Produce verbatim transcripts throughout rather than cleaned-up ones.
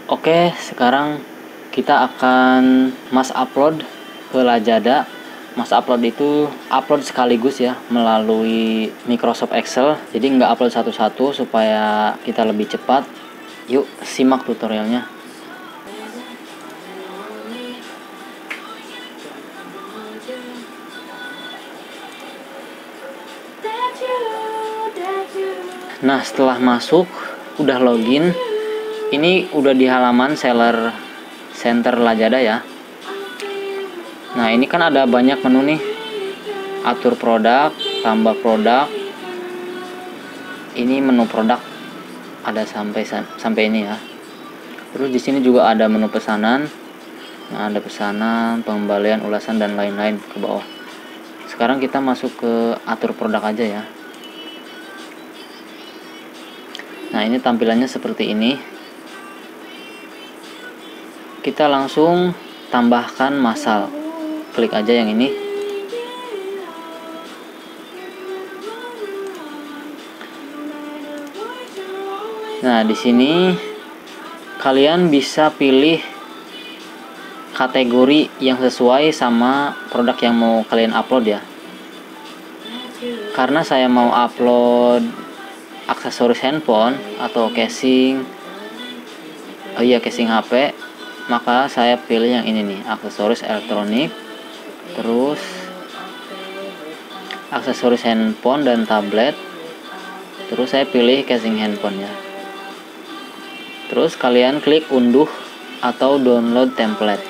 Oke, sekarang kita akan mas upload ke Lazada. Mas upload itu upload sekaligus ya melalui Microsoft Excel. Jadi nggak upload satu-satu supaya kita lebih cepat. Yuk simak tutorialnya. Nah, setelah masuk udah login, ini udah di halaman seller center Lazada ya. Nah, ini kan ada banyak menu nih. Atur produk, tambah produk. Ini menu produk ada sampai sampai ini ya. Terus di sini juga ada menu pesanan. Nah, ada pesanan, pengembalian, ulasan dan lain-lain ke bawah. Sekarang kita masuk ke atur produk aja ya. Nah, ini tampilannya seperti ini. Kita langsung tambahkan masal. Klik aja yang ini. Nah, di sini kalian bisa pilih kategori yang sesuai sama produk yang mau kalian upload ya. Karena saya mau upload aksesoris handphone atau casing, oh iya casing H P, maka saya pilih yang ini nih, aksesoris elektronik, terus aksesoris handphone dan tablet, terus saya pilih casing handphone ya. Terus kalian klik unduh atau download template.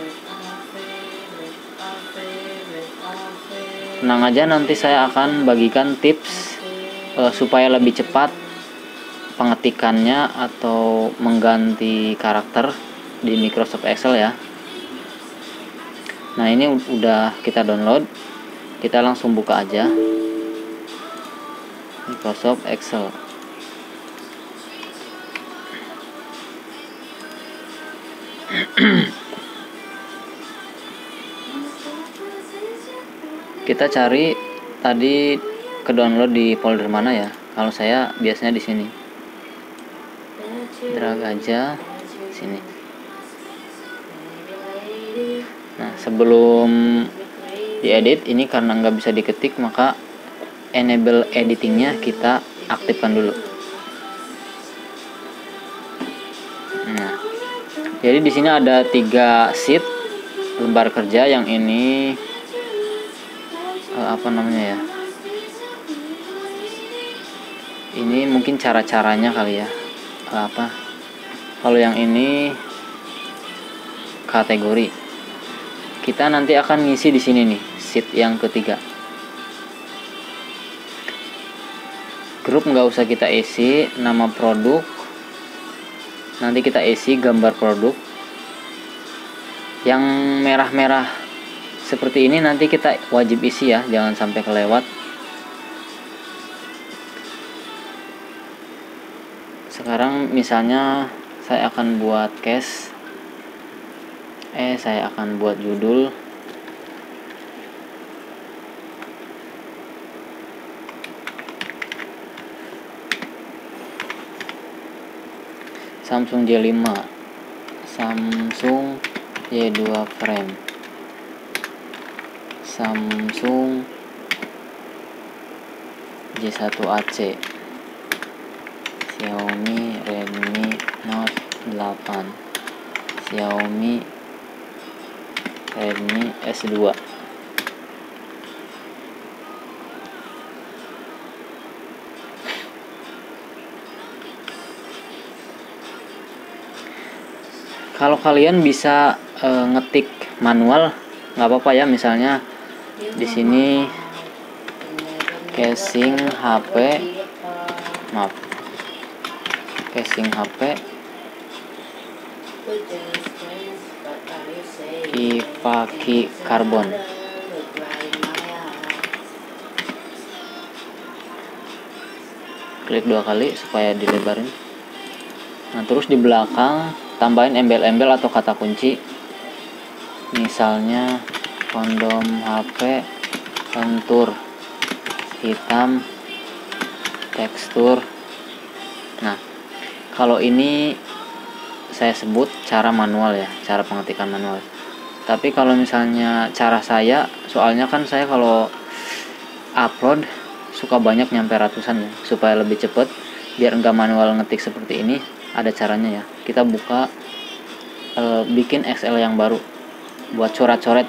Tenang aja, nanti saya akan bagikan tips uh, supaya lebih cepat pengetikannya atau mengganti karakter di Microsoft Excel ya. Nah, ini udah kita download. Kita langsung buka aja Microsoft Excel. Kita cari tadi ke download di folder mana ya? Kalau saya biasanya di sini. Drag aja sini. Nah, sebelum diedit ini karena nggak bisa diketik, maka enable editingnya kita aktifkan dulu. Nah, jadi di sini ada tiga sheet lembar kerja. Yang ini apa namanya ya, ini mungkin cara-caranya kali ya, apa kalau yang ini kategori, kita nanti akan ngisi di sini nih, sheet yang ketiga. Grup nggak usah kita isi, nama produk nanti kita isi gambar produk. Yang merah-merah seperti ini nanti kita wajib isi ya, jangan sampai kelewat. Sekarang misalnya saya akan buat case, eh saya akan buat judul. Samsung J lima, Samsung Y dua frame, Samsung J satu A C, Xiaomi Redmi Note delapan, Xiaomi Redmi S dua. Kalau kalian bisa e, ngetik manual nggak apa-apa ya, misalnya di sini casing H P, maaf, casing H P Ipaki karbon. Klik dua kali supaya dilebarin. Nah, terus di belakang tambahin embel-embel atau kata kunci, misalnya kondom H P lentur hitam tekstur. Nah, kalau ini saya sebut cara manual ya, cara pengetikan manual. Tapi kalau misalnya cara saya, soalnya kan saya kalau upload suka banyak nyampe ratusan ya, supaya lebih cepet biar enggak manual ngetik seperti ini, ada caranya ya. Kita buka e, bikin X L yang baru buat coret-coret.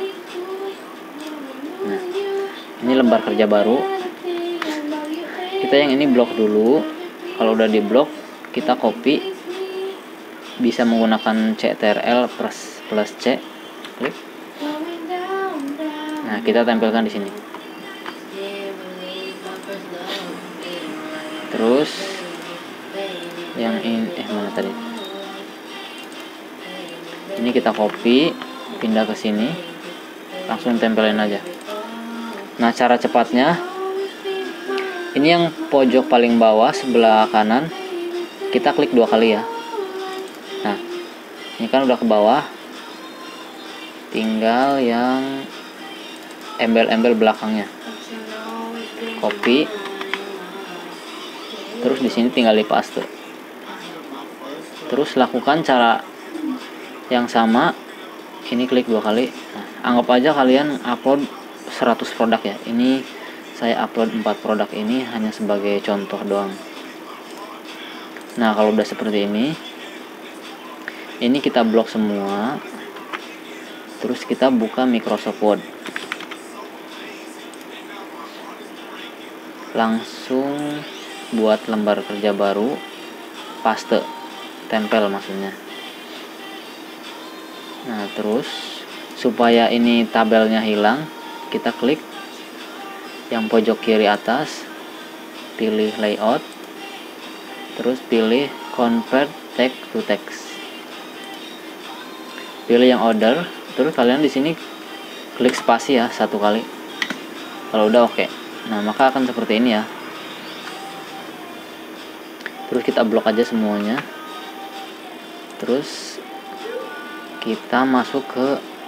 Nah, ini lembar kerja baru. Kita yang ini blok dulu. Kalau udah di blok, kita copy. Bisa menggunakan C T R L plus plus C. Klik. Nah, kita tempelkan di sini. Terus yang ini eh mana tadi? Ini kita copy, pindah ke sini, langsung tempelin aja. Nah, cara cepatnya ini yang pojok paling bawah sebelah kanan, kita klik dua kali ya. Nah, ini kan udah ke bawah, tinggal yang embel-embel belakangnya, copy. Terus di sini tinggal di paste. Terus lakukan cara yang sama. Ini klik dua kali. Nah, anggap aja kalian upload seratus produk ya. Ini saya upload empat produk ini hanya sebagai contoh doang. Nah, kalau udah seperti ini, ini kita blok semua. Terus kita buka Microsoft Word. Langsung buat lembar kerja baru, paste, tempel maksudnya. Nah, terus supaya ini tabelnya hilang, kita klik yang pojok kiri atas, pilih layout, terus pilih convert text to text, pilih yang order. Terus kalian di sini klik spasi ya satu kali. Kalau udah oke, okay. Nah, maka akan seperti ini ya. Terus kita blok aja semuanya. Terus kita masuk ke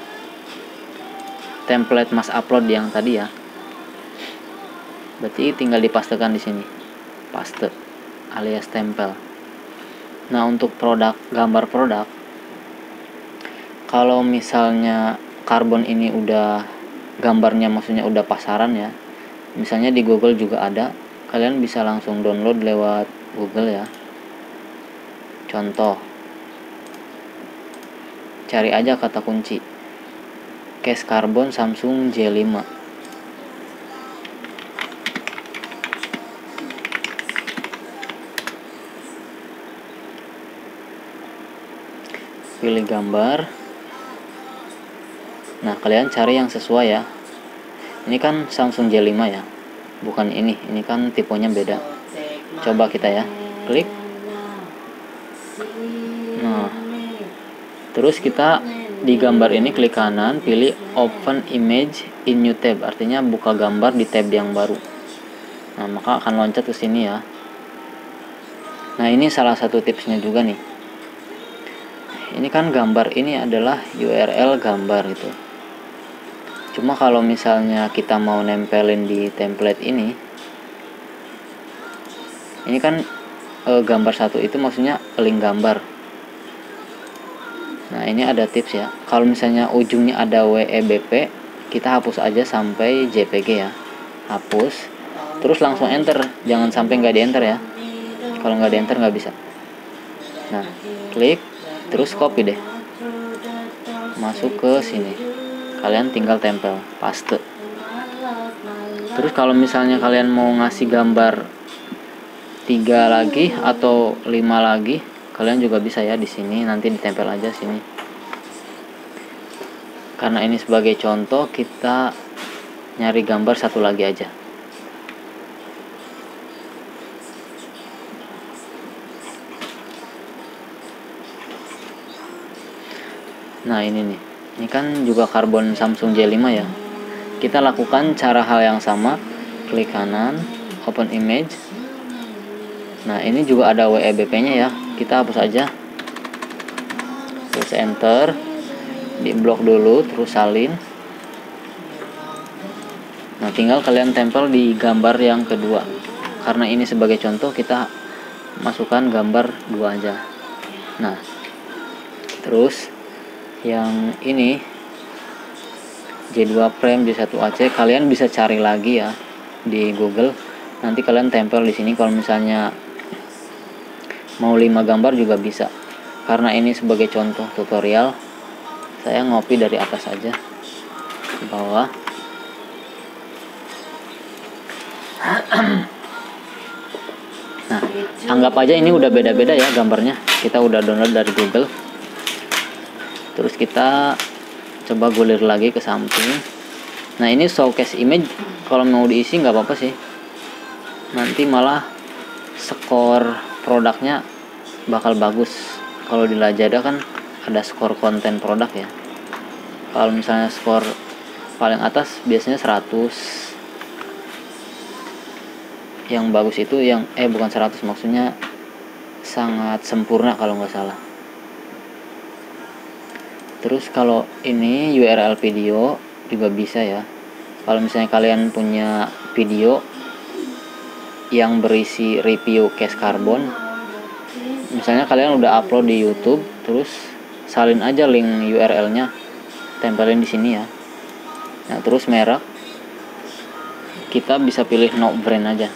template mas upload yang tadi ya. Berarti tinggal dipastekan di sini. Paste alias tempel. Nah, untuk produk, gambar produk, kalau misalnya karbon ini udah gambarnya maksudnya udah pasaran ya. Misalnya di Google juga ada. Kalian bisa langsung download lewat Google ya. Contoh, cari aja kata kunci case karbon Samsung J lima. Pilih gambar. Nah, kalian cari yang sesuai ya. Ini kan Samsung J lima ya, bukan ini. Ini kan tipenya beda. Coba kita ya, klik. Nah, terus kita di gambar ini klik kanan, pilih open image in new tab, artinya buka gambar di tab yang baru. Nah, maka akan loncat ke sini ya. Nah, ini salah satu tipsnya juga nih. Ini kan gambar ini adalah U R L gambar gitu. Cuma kalau misalnya kita mau nempelin di template ini, ini kan e, gambar satu itu maksudnya link gambar. Nah, ini ada tips ya. Kalau misalnya ujungnya ada W E B P, kita hapus aja sampai J P G ya. Hapus. Terus langsung enter. Jangan sampai nggak di enter ya. Kalau nggak di enter nggak bisa. Nah, klik. Terus copy deh. Masuk ke sini. Kalian tinggal tempel. Paste. Terus kalau misalnya kalian mau ngasih gambar tiga lagi atau lima lagi, kalian juga bisa ya di sini, nanti ditempel aja sini. Karena ini sebagai contoh, kita nyari gambar satu lagi aja. Nah, ini nih. Ini kan juga karbon Samsung J lima ya. Kita lakukan cara hal yang sama. Klik kanan, open image. Nah, ini juga ada W E B P-nya ya. Kita hapus aja. Terus enter. Di blok dulu, terus salin. Nah, tinggal kalian tempel di gambar yang kedua. Karena ini sebagai contoh, kita masukkan gambar dua aja. Nah, Terus yang ini J dua Prime J satu A C kalian bisa cari lagi ya di Google. Nanti kalian tempel di sini, kalau misalnya mau lima gambar juga bisa. Karena ini sebagai contoh tutorial, saya ngopi dari atas aja ke bawah. Nah, anggap aja ini udah beda-beda ya gambarnya. Kita udah download dari Google. Terus kita coba gulir lagi ke samping. Nah, ini showcase image, kalau mau diisi nggak apa-apa sih. Nanti malah skor produknya bakal bagus. Kalau di Lazada kan ada skor konten produk ya. Kalau misalnya skor paling atas biasanya seratus. Yang bagus itu yang eh bukan seratus, maksudnya sangat sempurna kalau nggak salah. Terus kalau ini U R L video juga bisa ya. Kalau misalnya kalian punya video yang berisi review case karbon, misalnya kalian udah upload di YouTube, terus salin aja link U R L-nya, tempelin di sini ya. Nah, terus merek kita bisa pilih no brand aja.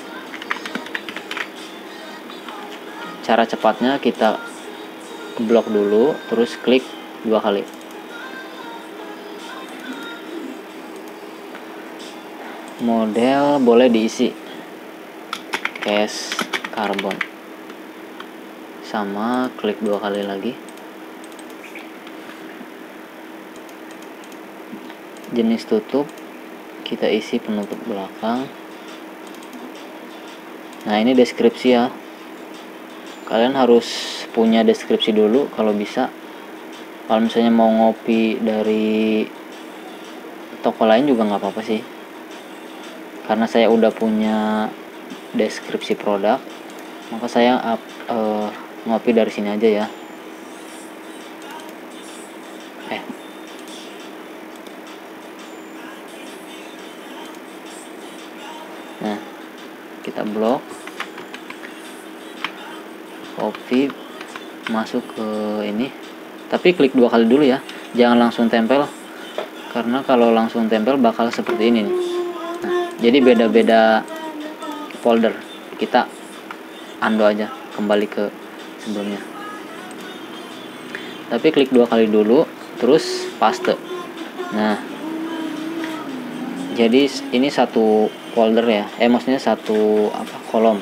Cara cepatnya kita blok dulu, terus klik dua kali. Model boleh diisi case karbon, sama klik dua kali lagi. Jenis tutup kita isi penutup belakang. Nah, ini deskripsi ya, kalian harus punya deskripsi dulu kalau bisa. Kalau misalnya mau ngopi dari toko lain juga nggak apa-apa sih, karena saya udah punya deskripsi produk, maka saya up, uh, ngopi dari sini aja ya. Eh, nah kita blok, copy, masuk ke ini, tapi klik dua kali dulu ya, jangan langsung tempel, karena kalau langsung tempel bakal seperti ini nih. Nah, jadi beda-beda folder, kita undo aja, kembali ke sebelumnya. Tapi klik dua kali dulu, terus paste. Nah, jadi ini satu folder ya, eh maksudnya satu apa kolom.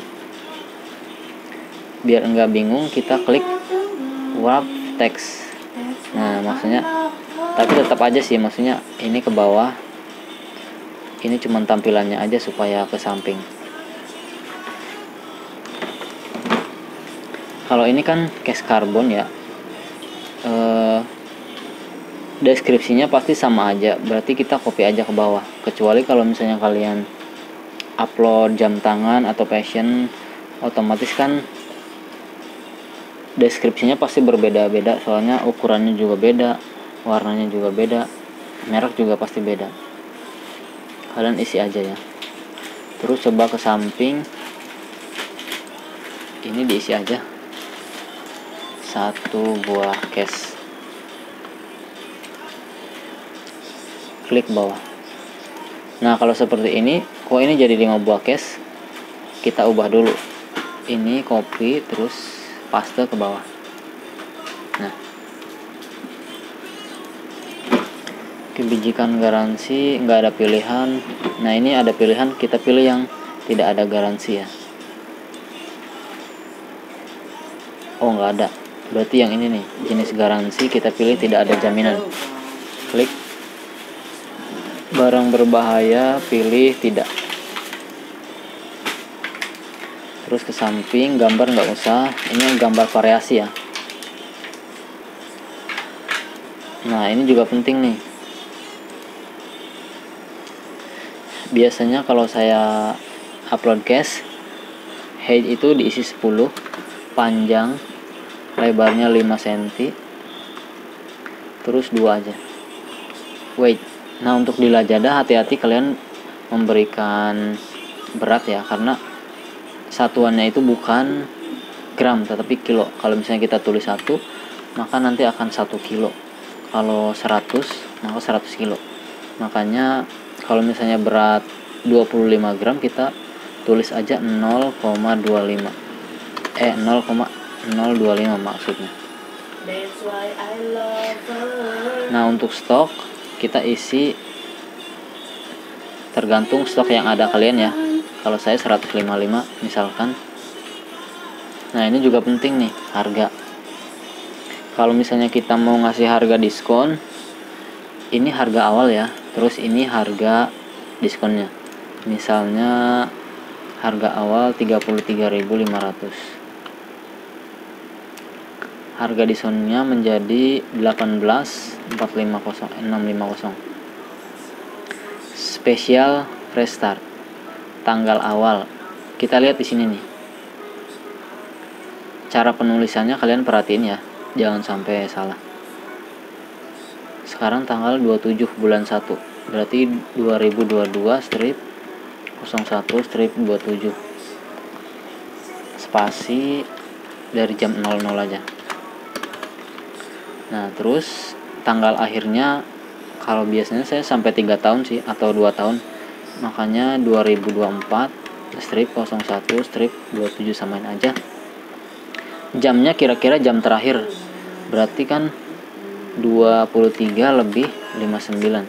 Biar enggak bingung, kita klik wrap text. Nah, maksudnya, tapi tetap aja sih, maksudnya ini ke bawah, ini cuma tampilannya aja supaya ke samping. Kalau ini kan case karbon ya, eh, deskripsinya pasti sama aja, berarti kita copy aja ke bawah. Kecuali kalau misalnya kalian upload jam tangan atau fashion, otomatis kan deskripsinya pasti berbeda-beda, soalnya ukurannya juga beda, warnanya juga beda, merek juga pasti beda. Kalian isi aja ya. Terus coba ke samping, ini diisi aja satu buah case, klik bawah. Nah, kalau seperti ini, kok ini jadi lima buah case, kita ubah dulu, ini copy terus paste ke bawah. Nah, kebijakan garansi nggak ada pilihan. Nah, ini ada pilihan, kita pilih yang tidak ada garansi ya. Oh, nggak ada, berarti yang ini nih, jenis garansi, kita pilih tidak ada jaminan. Klik barang berbahaya, pilih tidak. Terus ke samping, gambar nggak usah, ini gambar variasi ya. Nah, ini juga penting nih. Biasanya kalau saya upload case, height itu diisi sepuluh, panjang lebarnya lima sentimeter, terus dua aja weight. Nah, untuk di Lazada hati-hati kalian memberikan berat ya, karena satuannya itu bukan gram tetapi kilo. Kalau misalnya kita tulis satu, maka nanti akan satu kilo. Kalau seratus maka seratus kilo. Makanya kalau misalnya berat dua puluh lima gram, kita tulis aja nol koma dua lima. Eh nol koma nol dua lima maksudnya. Nah, untuk stok kita isi tergantung stok yang ada kalian ya. Kalau saya seratus lima puluh lima misalkan. Nah, ini juga penting nih, harga. Kalau misalnya kita mau ngasih harga diskon, ini harga awal ya, terus ini harga diskonnya. Misalnya harga awal tiga puluh tiga ribu lima ratus. Harga diskonnya menjadi delapan belas ribu empat ratus lima puluh enam ratus lima puluh. Spesial restart. Tanggal awal. Kita lihat di sini nih. Cara penulisannya kalian perhatiin ya, jangan sampai salah. Sekarang tanggal dua puluh tujuh bulan satu, berarti dua ribu dua puluh dua strip nol satu strip dua puluh tujuh. Spasi dari jam nol nol aja. Nah, terus tanggal akhirnya kalau biasanya saya sampai tiga tahun sih, atau dua tahun. Makanya dua ribu dua puluh empat strip nol satu strip dua puluh tujuh samain aja. Jamnya kira-kira jam terakhir. Berarti kan dua puluh tiga lebih lima puluh sembilan.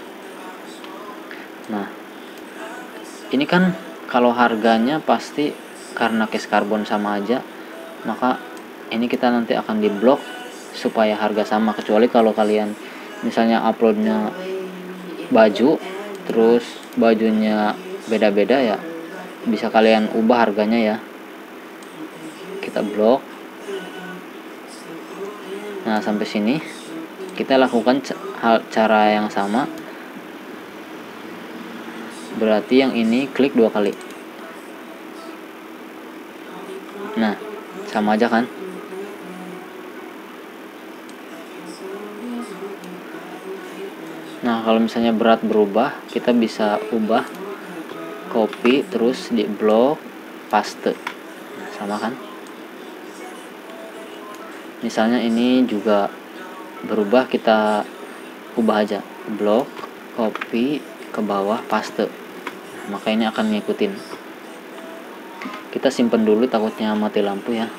Nah, ini kan kalau harganya pasti karena case karbon sama aja, maka ini kita nanti akan diblok supaya harga sama. Kecuali kalau kalian misalnya uploadnya baju, terus bajunya beda-beda ya, bisa kalian ubah harganya ya. Kita blok. Nah, sampai sini kita lakukan hal cara yang sama. Berarti yang ini klik dua kali. Nah, sama aja kan? Nah, kalau misalnya berat berubah, kita bisa ubah, copy, terus di blok, paste. Nah, sama kan? Misalnya ini juga berubah, kita ubah aja, blok, copy, ke bawah, paste. Nah, maka ini akan ngikutin. Kita simpen dulu, takutnya mati lampu ya.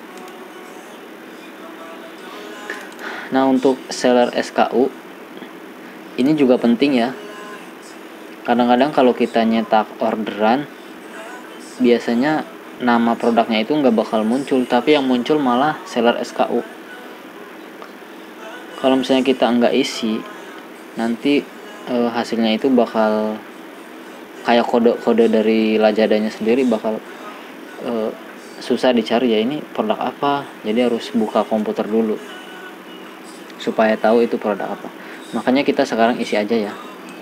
Nah, untuk seller S K U ini juga penting ya. Kadang-kadang kalau kita nyetak orderan, biasanya nama produknya itu nggak bakal muncul, tapi yang muncul malah seller S K U. Kalau misalnya kita nggak isi, nanti e, hasilnya itu bakal kayak kode-kode dari Lazadanya sendiri, bakal e, susah dicari ya, ini produk apa. Jadi harus buka komputer dulu supaya tahu itu produk apa. Makanya kita sekarang isi aja ya.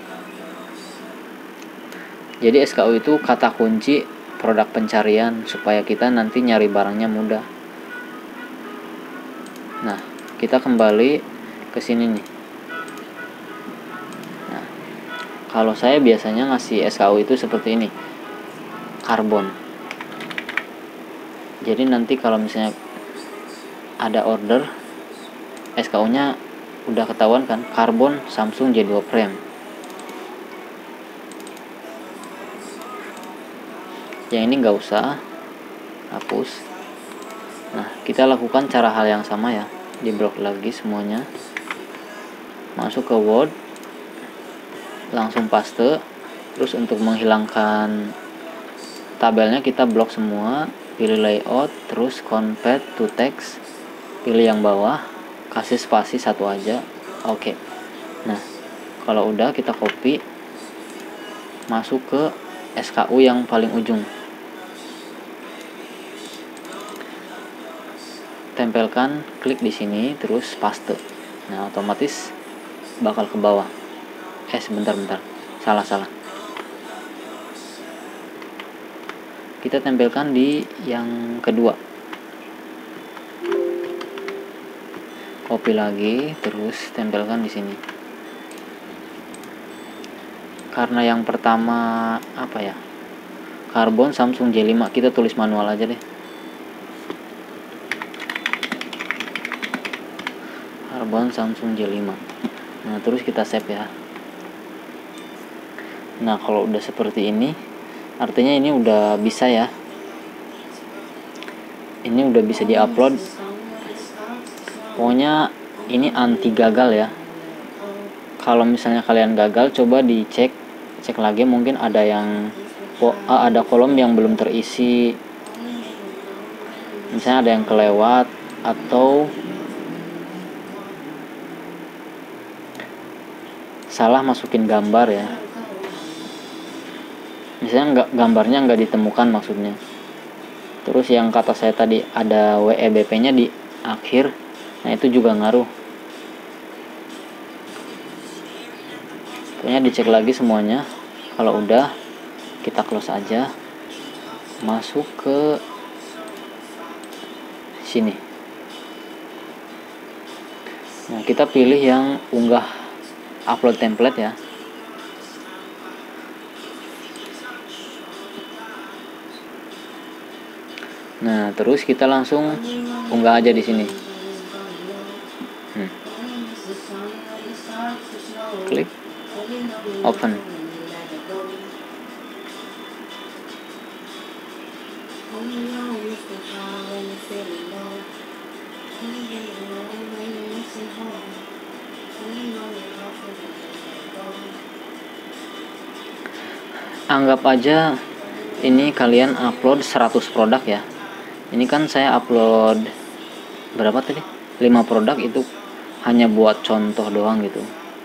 Jadi S K U itu kata kunci produk pencarian supaya kita nanti nyari barangnya mudah. Nah, kita kembali ke sini nih. Nah, kalau saya biasanya ngasih S K U itu seperti ini, karbon. Jadi nanti kalau misalnya ada order, S K U-nya udah ketahuan kan, karbon Samsung J dua Prime. Yang ini nggak usah, hapus. Nah, kita lakukan cara hal yang sama ya, di blok lagi semuanya, masuk ke Word, langsung paste. Terus untuk menghilangkan tabelnya kita blok semua, pilih layout, terus convert to text, pilih yang bawah, kasih spasi satu aja. Oke. Nah, kalau udah kita copy, masuk ke S K U yang paling ujung, tempelkan, klik di sini, terus paste. Nah, otomatis bakal ke bawah. Eh sebentar bentar salah salah kita tempelkan di yang kedua, copy lagi, terus tempelkan di sini. Karena yang pertama apa ya, karbon Samsung J lima, kita tulis manual aja deh. Karbon Samsung J lima. Nah, terus kita save ya. Nah, kalau udah seperti ini, artinya ini udah bisa ya. Ini udah bisa diupload. Pokoknya ini anti gagal ya. Kalau misalnya kalian gagal, coba dicek, cek lagi, mungkin ada yang ada kolom yang belum terisi. Misalnya ada yang kelewat atau salah masukin gambar ya. Misalnya nggak, gambarnya nggak ditemukan maksudnya. Terus yang kata saya tadi ada W E B P nya di akhir, nah itu juga ngaruh. Pokoknya dicek lagi semuanya. Kalau udah, kita close aja, masuk ke sini. Nah, kita pilih yang unggah upload template ya. Nah, terus kita langsung unggah aja di sini. Hmm. Klik open. Anggap aja ini kalian upload seratus produk ya. Ini kan saya upload berapa tadi? lima produk, itu hanya buat contoh doang gitu.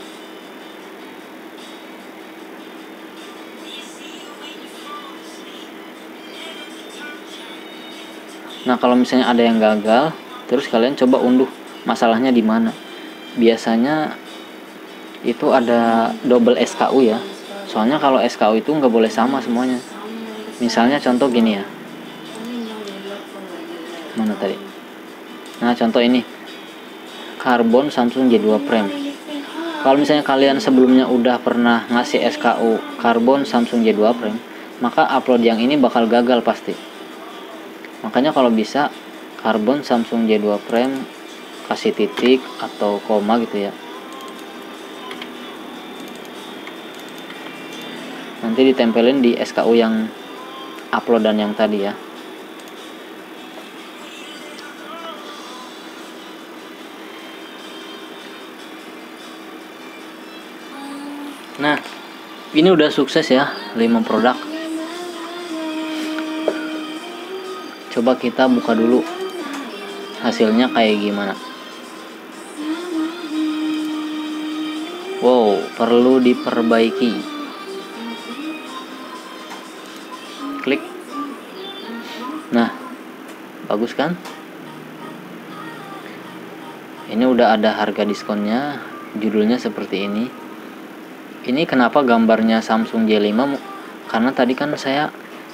Nah, kalau misalnya ada yang gagal, terus kalian coba unduh masalahnya di mana. Biasanya itu ada double S K U ya. Soalnya kalau S K U itu nggak boleh sama semuanya. Misalnya contoh gini ya. Mana tadi? Nah, contoh ini. Karbon Samsung J dua Prime. Kalau misalnya kalian sebelumnya udah pernah ngasih S K U Karbon Samsung J dua Prime, maka upload yang ini bakal gagal pasti. Makanya kalau bisa Karbon Samsung J dua Prime kasih titik atau koma gitu ya. Nanti ditempelin di S K U yang uploadan yang tadi ya. Nah, ini udah sukses ya, lima produk. Coba kita buka dulu hasilnya kayak gimana. Wow, perlu diperbaiki. Klik. Nah, bagus kan? Ini udah ada harga diskonnya, judulnya seperti ini. Ini kenapa gambarnya Samsung J lima? Karena tadi kan saya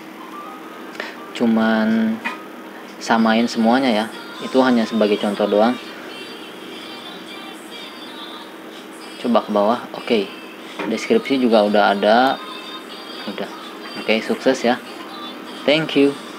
cuman samain semuanya ya. Itu hanya sebagai contoh doang. Coba ke bawah. Oke. Deskripsi juga udah ada. Udah. Oke, sukses ya. Thank you.